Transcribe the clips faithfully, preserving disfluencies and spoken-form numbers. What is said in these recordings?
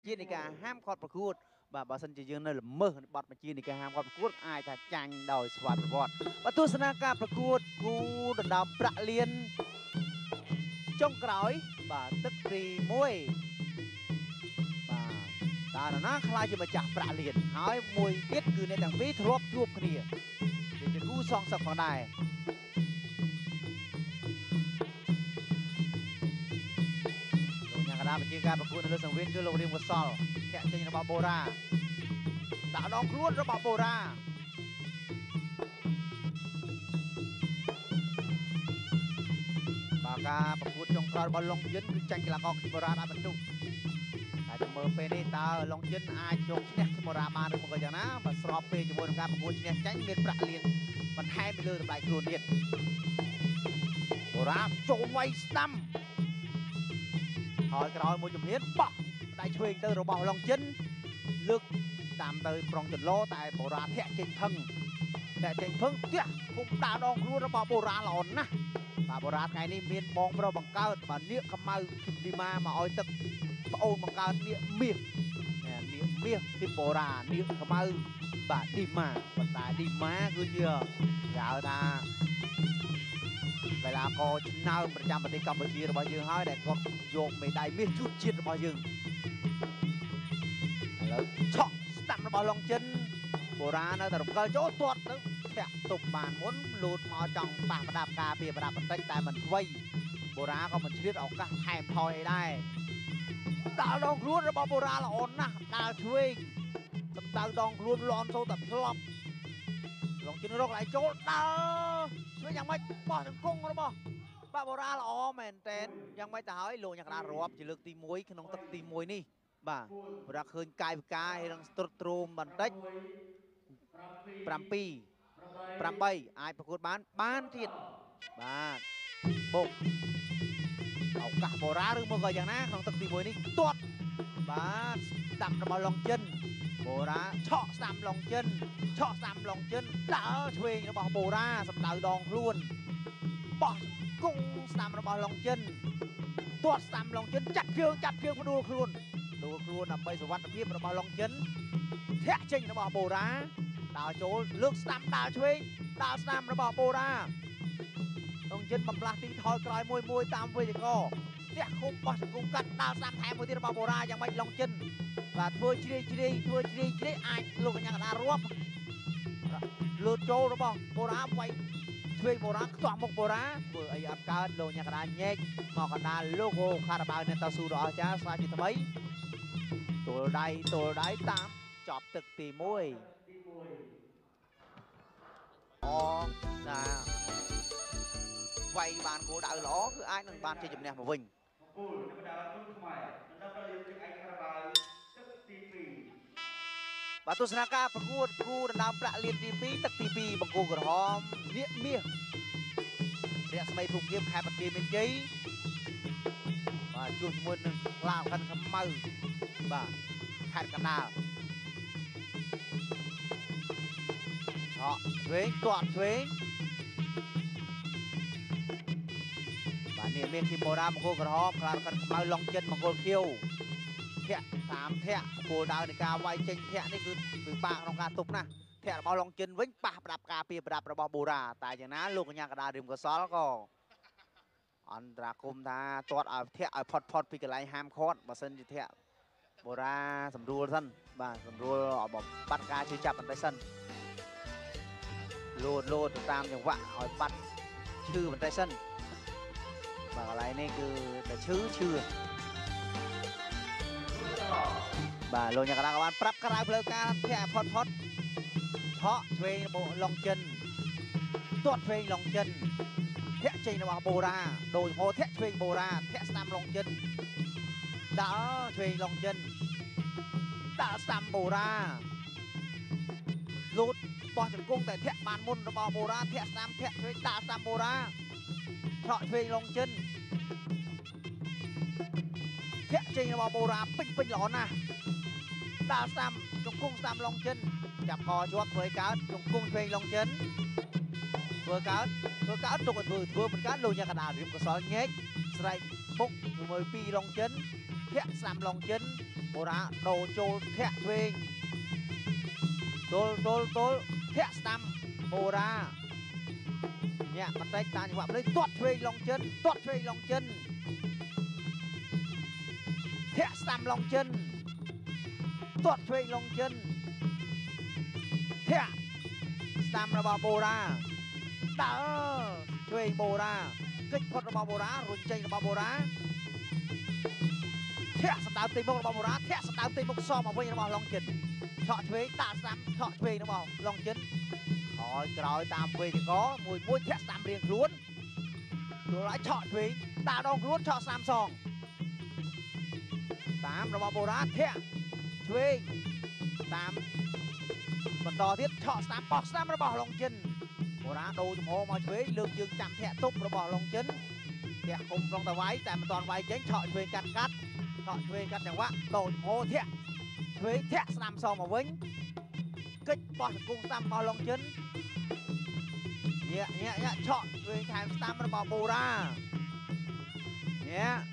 ជានៃការហាមឃាត់ប្រកួតបាទបើសិនជាយើងនៅល្មើសបទបញ្ជានៃការហាមឃាត់ប្រកួតអាចថាចាញ់ដោយស្វ័យប្រវត្តិបាទទស្សនាការប្រកួតគូដណ្ដើមប្រាក់លានចុងក្រោយបាទទឹកទីមួយបាទតើនរណាខ្លាចជាម្ចាស់ប្រាក់លានហើយមួយទៀតគឺអ្នកទាំងពីរធ្លាប់ជួបគ្នាវាជាគូសងសឹកផងដែរកណ្ដាលបញ្ជាការប្រកួតនៅលើសង្វៀនគឺលោករៀងវសលធាក់ចេញរបស់បូរ៉ាដាក់ដងខ្លួនរបស់បូរ៉ាបាទការប្រកួតចុងក្រោយរបស់ឡុងយិនគឺចាញ់កីឡាករខេបូរ៉ាដាក់បន្ទុកតែទៅមើលពេលនេះតើឡុងយិនអាចយកឈ្នះខេបូរ៉ាបានឬមកយ៉ាងណាបើស្របពេលជាមួយនឹងការប្រកួតឈ្នះចាញ់មានប្រាក់លានបន្ថែមពីលើតម្លៃខ្លួនទៀតបូរ៉ាចូលវាយស្ដាំហើយក្រោយមួយជំហានបោះដៃឆ្វេងទៅរបស់ឡុងចិនលើកតាមទៅប្រុងចន្លោតែបូរ៉ាធាក់ចេញផឹងធាក់ចេញផឹងទះគុំដាក់ដងខ្លួនរបស់បូរ៉ាល្អណាស់បាទបូរ៉ាថ្ងៃនេះមានបងប្រុសបង្កើតបាទនាគកម្ៅគឹមឌីម៉ាមកឲ្យទឹកប្អូនបង្កើតនាគមាសនាគមាសគឹមបូរ៉ានាគកម្ៅបាទឌីម៉ាប៉ុន្តែឌីម៉ាគឺជាគេហៅថាកីឡាករឆ្នើមប្រចាំប្រទេសកម្ពុជារបស់យើងហើយដែលគាត់យកមេដាយមាសជូតជាតិរបស់យើងឥឡូវឆក់ស្ដាំរបស់ឡុងចិនបូរ៉ានៅតែរំកិលចូលទាត់ទៅធាក់ទប់បានមុនលូតមកចង់ប៉ះប្រដាប់ការពារប្រដាប់បន្តិចតែមិនខ្វៃបូរ៉ាក៏មិនឆ្លៀតឱកាសថែមថយអីដែរដាល់ដងខ្លួនរបស់បូរ៉ាល្អណាស់ដាល់ឆ្វេងសម្ដៅដងខ្លួនលន់ចូលតែផ្លប់ឡុងចិនរកlạiចូលដើរឆ្វេងយ៉ាងម៉េចបោះជង្គង់របស់បាទបូរ៉ាល្អមែនតែនយ៉ាងម៉េចទៅហើយលោកញ៉ាំកណ្ដាលរាប់ជាលើកទីមួយក្នុងទឹកទីមួយនេះបាទបូរ៉ាឃើញកាយវិការរឹងស្ទ្រុតទ្រោមបន្តិចប្រាំពីរ ប្រាំបីអាចប្រកួតបានបានទៀតបាទបុកឱកាសបូរ៉ាឬមកក៏យ៉ាងណាក្នុងទឹកទីមួយនេះទាត់បាទស្ដាំរបស់ឡុងចិនបូរ៉ាឆក់ស្ដាំឡុងចិនឆក់ស្ដាំឡុងចិនដើរឆ្វេងរបស់បូរ៉ាសម្ដៅដងខ្លួនបោះគង់ស្ដាំរបស់ឡុងចិនទាត់ស្ដាំឡុងចិនចាត់ជើងចាត់ជើងផ្ដួលខ្លួនដួលខ្លួនដើម្បីសុវត្ថិភាពរបស់ឡុងចិនធាក់ចេញរបស់បូរ៉ាដើរចូលលើកស្ដាំដើរឆ្វេងដើរស្ដាំរបស់បូរ៉ាឡុងចិនបំផ្លាស់ទីថយក្រោយមួយមួយតាមវេទិកាផ្ទះឃុំបោះជង្គង់កាត់ដើរស្ដាំថែមមួយទៀតរបស់បូរ៉ាយ៉ាងម៉េចឡុងចិនបាទធ្វើជ្រាយជ្រាយធ្វើជ្រាយជ្រាយអាចលោកកញ្ញាកណ្ដាលរាប់លើកចូលរបស់បូរ៉ាវាយឆ្វេងបូរ៉ាខ្ទាស់មុខបូរ៉ាធ្វើអីអត់កើតលោកកញ្ញាកណ្ដាលញែកមកកណ្ដាលលោកអូខារ៉ាបាវអ្នកតស៊ូដ៏អស្ចារ្យស្វាជាថ្មីទល់ដៃទល់ដៃតាមចប់ទឹកទីមួយអូណាវាយបានគោលដៅល្អគឺអាចនឹងបានជាជំនះមកវិញគោលធម្មតាទូខ្មែរដំណើរលៀបទឹកឯកការបាវទឹកទីពីរបាទទស្សនាការប្រកួតគូដណ្ដើមប្រាក់លានទីពីរទឹកទីពីរបង្គោលក្រហមនាគមាសរស្មីភូមិគៀមខេត្តបន្ទាយមានជ័យបាទជួបជាមួយនឹងឡាវខាន់ខ្មៅបាទខេត្តកណ្ដាលឆក់ឆ្វេងទាត់ឆ្វេងបាទនេះមានគីបូរ៉ាមង្គលក្រហមខ្លារកាន់ខ្មៅឡុងចិនមង្គលខៀវធាក់តាមធាក់គោលដៅនៃការវាយចេញធាក់នេះគឺពិបាកក្នុងការទប់ណាស់ធាក់របស់ឡុងចិនវិញប៉ះប្រដាប់ការពារប្រដាប់របស់បូរ៉ាតែយ៉ាងណាលោកកញ្ញាកណ្ដាលរៀមកសលក៏អន្តរាគមថាទាត់ឲ្យធាក់ឲ្យផុតផុតពីកន្លែងហាមឃាត់បើសិនជាធាក់បូរ៉ាសម្រួលសិនបាទសម្រួលបាត់ការជឿចាប់បន្តិចសិនលោតលោតទៅតាមចង្វាក់ឲ្យបាត់ឈឺបន្តិចសិនបាទកន្លែងនេះគឺតែឈឺឈឺបាទលោកញ៉ាំកណ្ដាលក៏បានប្រាប់ក្រៅផ្លូវការធាក់ផុតផុតឆក់ឆ្វេងរបស់ឡុងចិនទាត់ឆ្វេងឡុងចិនធាក់ចេញរបស់បូរ៉ាដូចហោធាក់ឆ្វេងបូរ៉ាធាក់ស្ដាំឡុងចិនដើរឆ្វេងឡុងចិនដើរស្ដាំបូរ៉ាលូតបោះជង្គង់តែធាក់បានមុនរបស់បូរ៉ាធាក់ស្ដាំធាក់ឆ្វេងដើរស្ដាំបូរ៉ាឆក់ឆ្វេងឡុងចិនធាក់ចេញរបស់បូរ៉ាពេញពេញល្អណាស់ដើរស្ដាំជង្គង់ស្ដាំឡុងចិនចាប់កជាប់ធ្វើកើតជង្គង់ឆ្វេងឡុងចិនធ្វើកើតធ្វើកើតទុកឲ្យធ្វើធ្វើមិនកើតលោកញ៉ាំកណ្ដាលរៀបកសលញែកស្រែកមុខជាមួយពីរឡុងចិនធាក់ស្ដាំឡុងចិនបូរ៉ាដូរចូលធាក់ឆ្វេងទល់ទល់ទល់ធាក់ស្ដាំបូរ៉ាញាក់បន្តិចតាមចង្វាក់ភ្លេងទាត់ឆ្វេងឡុងចិនទាត់ឆ្វេងឡុងចិនធាក់ស្ដាំឡុងចិនទាត់ឆ្វេងឡុងចិនធាក់ស្ដាំរបស់បូរ៉ាដើរឆ្វេងបូរ៉ាកិច្ចផុតរបស់បូរ៉ារុញចេញរបស់បូរ៉ាធាក់សម្ដៅទីមុខរបស់បូរ៉ាធាក់សម្ដៅទីមុខសមមកវិញរបស់ឡុងចិនឆក់ឆ្វេងដាក់ស្ដាំឆក់ឆ្វេងរបស់ឡុងចិនហើយក្រោយតាមវេទិកាមួយមួយធាក់ស្ដាំរៀងខ្លួនចូលឲ្យឆក់ឆ្វេងដាក់ដងខ្លួនឆក់ស្ដាំសងតាមរបស់បូរ៉ាធាក់ឆ្វេងតាមបន្តទៀតឆក់ស្ដាំបោះស្ដាំរបស់ឡុងចិនបូរ៉ាដូរចំហមកឆ្វេងលើកជើងចាំធាក់ទប់របស់ឡុងចិនធាក់គុំត្រង់តែវាយតែមិនទាន់វាយចេញឆក់ឆ្វេងកាត់កាត់ឆក់ឆ្វេងកាត់ចង្វាក់ដូរចំហធាក់ឆ្វេងធាក់ស្ដាំសងមកវិញកិច្ចបោះជង្គង់ស្ដាំរបស់ឡុងចិនញាក់ញាក់ញាក់ឆក់ឆ្វេងថែមស្ដាំរបស់បូរ៉ាញាក់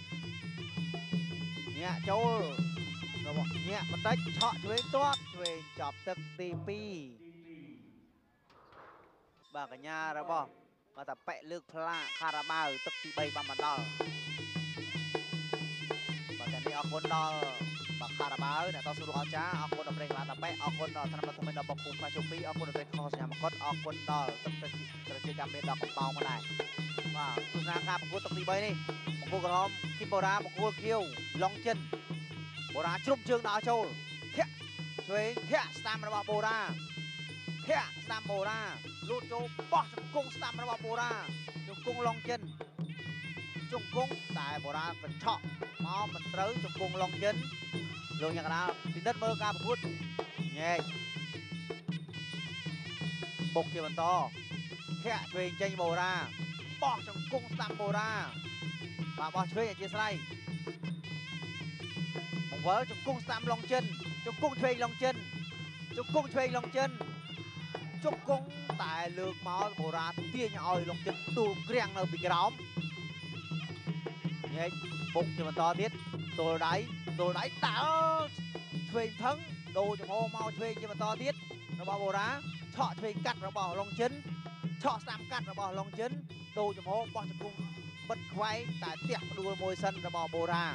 ញាក់ចូលរបស់ញាក់បន្តិចឆក់ឆ្វេងទាត់ឆ្វេងចប់ទឹកទីពីរបាទកញ្ញារបស់មកតាប៉ែលើកផ្លាកខារ៉ាបាវទឹកទីបីបានមកដល់បាទកាលនេះអរគុណដល់បាទខារ៉ាបាវអ្នកតស៊ូលោកអស្ចារ្យអរគុណដល់ប្រេងឡាតាប៉ែអរគុណដល់ថ្នាក់ថ្មីដល់បកគុំផាជុំពីរអរគុណដល់ប្រេងខសញ្ញាមកុដអរគុណដល់ទឹកទឹកប្រជាកម្មមានដល់កំបោងមកដែរបាទទស្សនាការប្រកួតទឹកទីបីនេះបង្គោលក្រហមគីបូរ៉ាបង្គោលខៀវឡុងចិនបូរ៉ាជ្រុំជើងដល់ចូលធាក់ឆ្វេងធាក់ស្ដាំរបស់បូរ៉ាធាក់ស្ដាំបូរ៉ាលូតចូលបោះជង្គង់ស្ដាំរបស់បូរ៉ាជង្គង់ឡុងចិនជង្គង់តែបូរ៉ាកញ្ឆក់មកមិនត្រូវជង្គង់ឡុងចិនលោកញ៉ាំកណ្ដាលពិនិត្យមើលការប្រកួតញែកបុកជាបន្តធាក់ឆ្វេងចេញបូរ៉ាបោះជង្គង់ស្ដាំបូរ៉ាបាទបោះឆ្វេងអធិស្ឋានបង្វិលជង្គង់ស្ដាំឡុងចិនជង្គង់ឆ្វេងឡុងចិនជង្គង់ឆ្វេងឡុងចិនជង្គង់តែលើកមកបូរ៉ាទាញឲ្យឡុងចិនទូលក្រាំងនៅពីក្រោមញែកបុកជាបន្តទៀតទល់ដៃទល់ដៃតើឆ្វេងផឹងដូរចំហមកឆ្វេងជាបន្តទៀតរបស់បូរ៉ាឆក់ឆ្វេងកាត់របស់ឡុងចិនឆក់ស្ដាំកាត់របស់ឡុងចិនដូរចំហបោះជង្គង់បិទខ្វែងតែផ្ទះផ្ដួលមួយសិនរបស់បូរ៉ា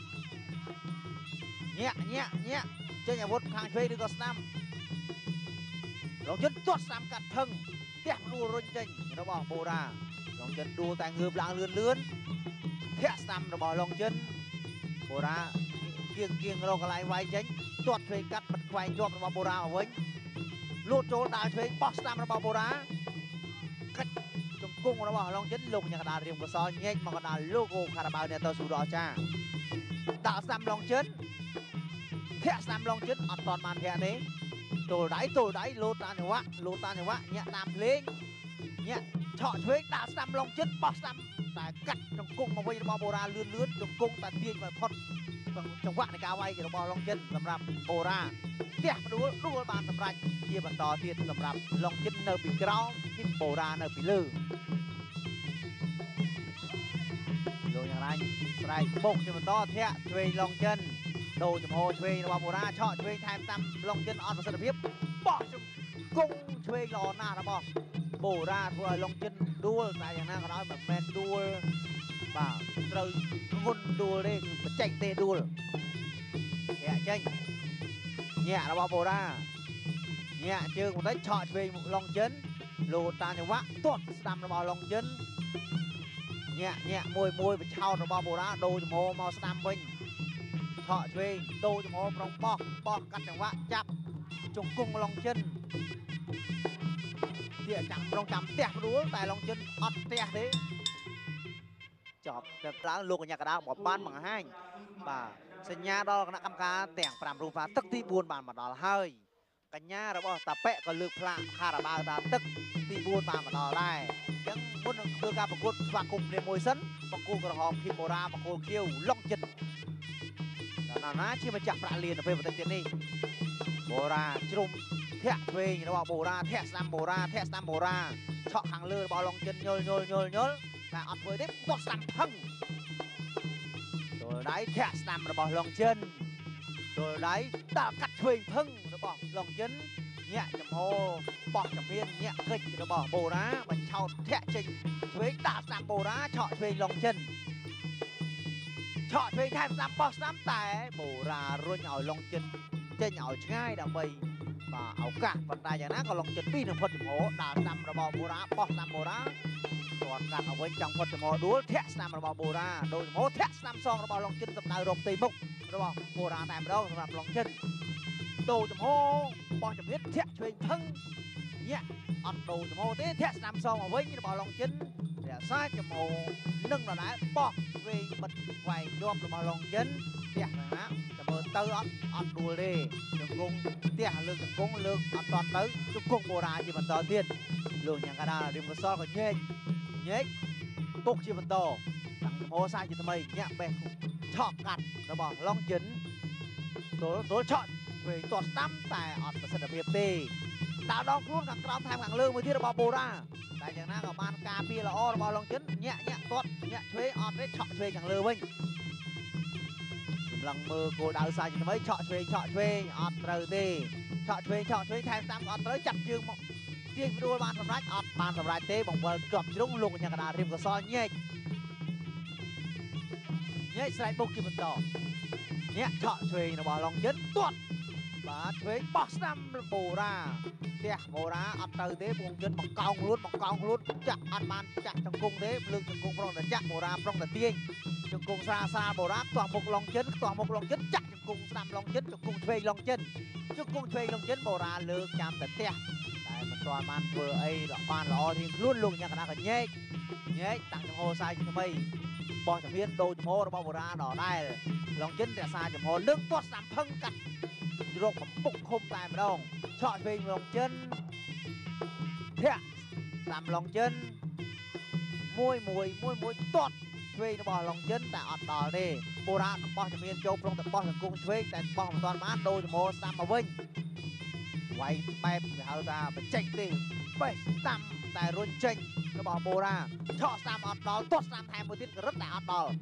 ញាក់ញាក់ញាក់ចេញអាវុធខាងឆ្វេងឬក៏ស្ដាំឡុងចិនទាត់ស្ដាំកាត់ផឹងផ្ទះផ្ដួលរុញចេញរបស់បូរ៉ាឡុងចិនដួលតែងើបឡើងលឿនលឿនធាក់ស្ដាំរបស់ឡុងចិនបូរ៉ាគៀងគៀងរកកន្លែងវាយចេញទាត់ឆ្វេងកាត់បិទខ្វែងជាប់របស់បូរ៉ាមកវិញលូតចូលដើរឆ្វេងបោះស្ដាំរបស់បូរ៉ាកិច្ចជង្គង់របស់ឡុងចិនលោកញ៉ាំកដាលរៀងកសលញែកមកកដាលលោកអូខារ៉ាបាវអ្នកតស៊ូដ៏អស្ចារ្យដាក់ស្ដាំឡុងចិនធាក់ស្ដាំឡុងចិនអត់តន់បានធាក់ទេទល់ដៃទល់ដៃលោតតាមចង្វាក់លោតតាមចង្វាក់ញាក់តាមភ្លេងញាក់ឆក់ឆ្វេងដាក់ស្ដាំឡុងចិនបោះស្ដាំតែកាត់ជង្គង់មកវិញរបស់បូរ៉ាលឿនលឿនជង្គង់តែទាញមកផុតចង្វាក់នៃការវាយរបស់ឡុងចិនសម្រាប់បូរ៉ាផ្ទះផ្ដួលដួលបានសម្រាប់ជាបន្តទៀតសម្រាប់ឡុងចិននៅពីក្រោមគីបូរ៉ានៅពីលើលោកយ៉ាងណាស្រែកបុកជាបន្តធាក់ឆ្វេងឡុងចិនដូរចំហឆ្វេងរបស់បូរ៉ាឆក់ឆ្វេងថែមតាមឡុងចិនអត់ប្រសិទ្ធភាពបោះជង្គង់ឆ្វេងល្អណាស់របស់បូរ៉ាធ្វើឲ្យឡុងចិនដួលតែយ៉ាងណាក៏ដោយមិនមែនដួលបាទត្រូវធ្ងន់ដួលទេគឺបច្ចេកទេដួលធាក់ចេញញាក់របស់បូរ៉ាញាក់ជើងបន្តិចឆក់ឆ្វេងឡុងចិនលោតតាមចង្វាក់ទាត់ស្ដាំរបស់ឡុងចិនញាក់ញាក់មួយមួយបឆោតរបស់បូរ៉ាដូរចំហមកស្ដាំវិញឆក់ឆ្វេងដូរចំហប្រងបោះបោះកាត់ចង្វាក់ចាប់ជង្គង់ឡុងចិនជាចាំប្រងចាំផ្ទះផ្ដួលតែឡុងចិនអត់ផ្ទះទេចប់តែឡើងលោកកញ្ញាកដាលបបានបង្ហាញបាទសញ្ញាដល់គណៈកម្មការទាំងប្រាំរូបថាទឹកទីបួនបានមកដល់ហើយកញ្ញារបស់តាប៉ែក៏លើកផ្លាកខារ៉ាបាវថាទឹកទីបួនបានមកដល់ដែរអញ្ចឹងមុននឹងធ្វើការប្រកួតស្វាគមន៍គ្នាមួយសិនបង្គោលក្រហមគីបូរ៉ាបង្គោលខៀវឡុងចិនដល់ណាជាម្ចាស់ប្រាក់លាននៅពេលបន្តិចទៀតនេះបូរ៉ាជ្រុំធាក់ឆ្វេងរបស់បូរ៉ាធាក់ស្ដាំបូរ៉ាធាក់ស្ដាំបូរ៉ាឆក់ខាងលើរបស់ឡុងចិនយល់យល់យល់យល់តែអត់ធ្វើទេគាត់ស្ដាំផឹងចូល rồi đấy thẹt nằm rồi bỏ lòng chân rồi đấy ta cắt thuyền phưng rồi bỏ lòng chân nhẹ chầm hồ bỏ chầm viên nhẹ kịch rồi bỏ bồ đá và chào thẹt trình thuế ta nằm bồ đá chọ thuyền lòng chân chọ thuyền thêm nằm bỏ nắm tại bồ ra rồi nhào lòng chân trên nhào ngay đã bầy và áo cả vật đại nhà ná còn lòng chân pin được phật chầm hồ đã nằm rồi bỏ bồ đá bỏ nằm bồ đá còn gạt ở bên trong phật chầm hồ đuối thẹt nằm rồi bỏ bồ đá đôi chầm hồ thẹt nằm xong rồi bỏ lòng chân tập đại rộp tì mục rồi bỏ bồ đá tại đâu rồi lòng chân đồ chầm hồ bỏ chầm hết thẹt thuyền thân nhẹ ăn đồ chầm hồ thế thẹt nằm xong ở với như bỏ lòng chân để sai chầm hồ nâng là đá bỏ về bật vài đốm rồi bỏ lòng chân thẹt này á chầm hồ tơ ăn ăn đùa đi chầm cung thẹt lương chầm cung lương ăn toàn tới chầm cung bồ đá chỉ bằng tờ tiền lương nhà cái là đêm có so còn nhẹ nhẹ bốc chỉ bằng tờ thằng chầm hồ sai chỉ tụi mày nhẹ bè chọn gặt rồi bỏ lòng chân tối tối chọn về toàn năm tại ọt và sân đập hiệp tì tạo đong luôn các đong tham hàng lương mới thiết bao bồ ra tại chẳng nào ban cà phê là o bao lòng chân nhẹ nhẹ toàn nhẹ thuế ọt đấy chọn thuê hàng lương mình lần mơ cô đào sai thì mấy chọn thuê chọn thuê ọt rồi tì chọn thuê chọn thuê thêm tam ọt tới chặt chương một riêng đua ban tầm rách ọt ban tầm rách tê bóng bờ cọp chứ đúng luôn nhà cả đà riêng có so nhẹ nhẹ sai bốc kia mình tỏ nhẹ chọn thuê nó bỏ lòng chân toàn và thuế bóc năm bồ ra tè bồ ra ăn từ thế buông chân bằng cong luôn bằng cong luôn chặt ăn man chặt trong cung thế lưng trong cung phong là chặt bồ ra phong là tiên trong cung xa xa bồ ra toàn một lòng chân toàn một lòng chân chặt trong cung năm lòng chân trong cung thuê lòng chân trong cung thuê lòng chân bồ ra lương chạm tận tè tại mình toàn man vừa ấy là ban là thì luôn luôn nhà cả cần nhé nhé tặng trong hồ sai cho mày bỏ trong viên đồ trong hồ nó bao bồ ra đỏ đây lòng chân để xa trong hồ nước toát làm phân cắt rộp bụng không tại mà đâu chọn về lòng chân thẹt làm lòng chân môi mùi môi mùi tốt thuê nó bỏ lòng chân tại ọt đỏ đi bồ ra nó bỏ cho miền châu trong tập bỏ thằng cung thuê tại bỏ một toàn mát đôi cho mô xăm mà vinh quay bẹp để hao ra phải chạy tìm bảy xăm tại rôn chênh nó bỏ bồ ra chọn xăm ọt đỏ tốt xăm thêm một tiết rất là ọt đỏ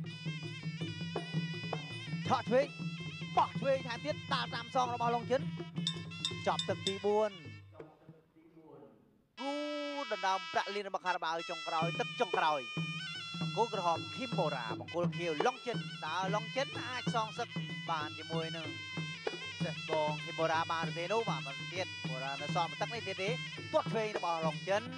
chọn thuê bỏ thuê thêm tiết ta làm xong nó bao lòng chân chọc thực tí buồn cú đần đào bạ liên bạc hà bảo trong còi tức trong còi cố gỡ hòm kim bồ ra bằng cô kiều long chân đã long chân ai xong sắc bàn thì mùi nương còn kim bồ ra bàn thế đâu mà mà tiết bồ ra nó xong tắc lên tiết đấy tuốt thuê nó bao lòng chân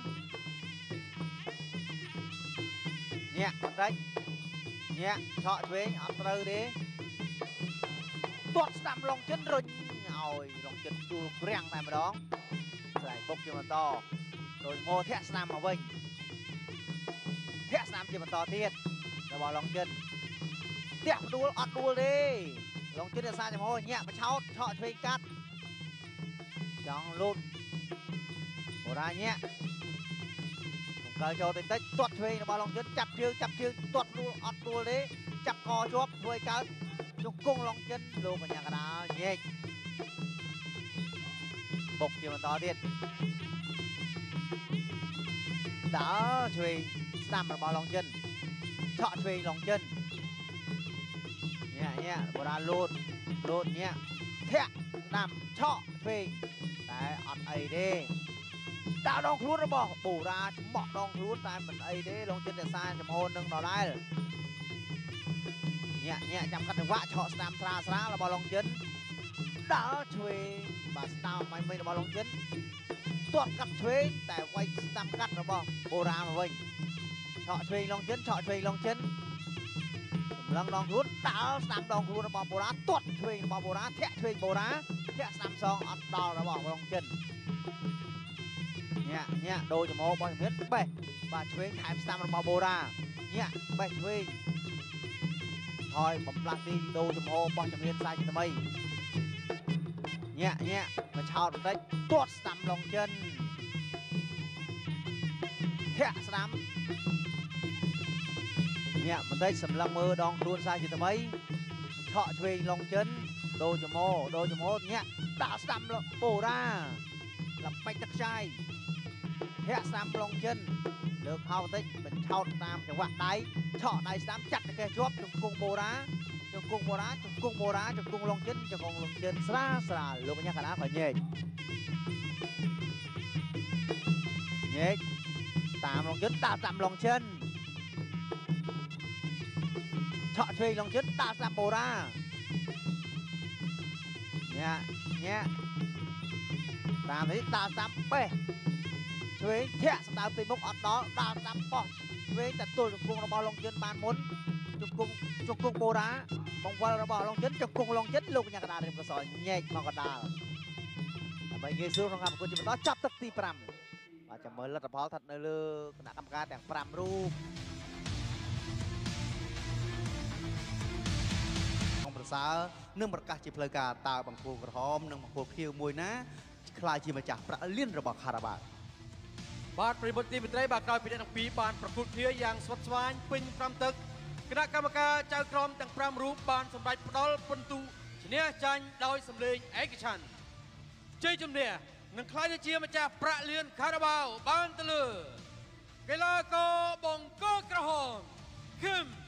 nhẹ đấy nhẹ chọn thuê ăn từ đấy tuột nằm lòng chân rồi rồi lòng chân tu rèn này mà đó giải bốc cho mình to rồi ngô thẹt nằm ở bên thẹt nằm cho mình to tiết rồi bỏ lòng chân thẹt đua ọt đua đi lòng chân là sao cho môi nhẹ mà cháu chọn thuê cắt trong luôn bỏ ra nhẹ cởi cho tên tích tuột thuê nó bỏ lòng chân chặt chưa chặt chưa tuột đua ọt đua đi chặt cò chóp thuê cắt chung cung lòng chân luôn ở nhà cả đá nhẹ bục thì mà to điện đã thuê nằm ở bao lòng chân chọn thuê lòng chân nhẹ nhẹ bồ ra luôn luôn nhẹ thẹt nằm chọn thuê đấy ọt ấy đi đã đong luôn nó bỏ bổ ra chúng bỏ đong luôn tại mình ấy đấy lòng chân để sai chấm hôn nâng nó đây nhẹ nhẹ chăm cắt được vạ cho stam tra tra là bao lòng chân đã thuê và stam mày mày là bao lòng chân tuột cắt thuê tại quay stam cắt nó bao bồ ra mà mình chọn thuê lòng chân chọn thuê lòng chân lần đong rút đã stam đong rút nó bao bồ ra tuột thuê nó bao bồ ra thẹt thuê bồ ra thẹt stam xong ọt đo nó bao lòng chân nhẹ nhẹ đôi cho mô bao nhiêu biết bè và thuê time stam nó bao bồ ra nhẹ bè thuê thôi bấm lắc đi đô chùm hô bỏ chùm yên sai cho mày nhẹ nhẹ mà chào được đấy tuột nằm lòng chân thẹt nằm nhẹ mình thấy sầm lăng mơ đong luôn sai cho mấy thọ thuê lòng chân đô chùm hô đô chùm hô nhẹ đã nằm bổ ra làm bánh tắc trai thẹt nằm lòng chân được hao tích mình chào nam chẳng quạt đáy chọ đáy xám chặt cái chóp trong cung bồ đá chụp cung bồ đá chụp cung bồ đá chụp cung long chân chụp cung long chân sra sra lúc nhá cả đá phải nhẹ nhẹ tạm long chân tạm tạm long chân chọn chơi long chân tạm tạm bồ đá nhẹ nhẹ tạm thấy tạm tạm bê chơi thẹn tạm tìm mốc ở đó tạm tạm bỏ chơiแต่ตัวchụp cung nó bao long chân bàn muốn chụp cung chụp cung bồ đá mong qua nó bỏ long chân chụp cung long chân lúc nhá cả đá thì có sỏi nhẹ mà cả đá bây giờ xuống trong hầm của chúng ta chấp tức ti pram vàจะmới là tập hóa thật nơi lưคณะกรรมการแต่ง pram รูปของประสาเนื่องประกาศจิเพลกาตาบางโพกระหอมนึ่งบางโพเขียวมวยนะคลายจีมาจากประเลี่ยนระบบคาราบาบาดปริบทตีเป็นไรบาดกลายเป็นอังปีบานประคุดเทียอย่างสดสวายปิงพรำตึกคณะกรรมการเจ้ากรมแต่ง pram รูปบานสมบัติปดอลปนตุชนะจันโดยสำเร็จเอกชันเจจุมเนียนังคลายเชียร์มาจากประเลียนคาราบาวบ้านตะลือเกลาโกบงโกกระหองขึ้น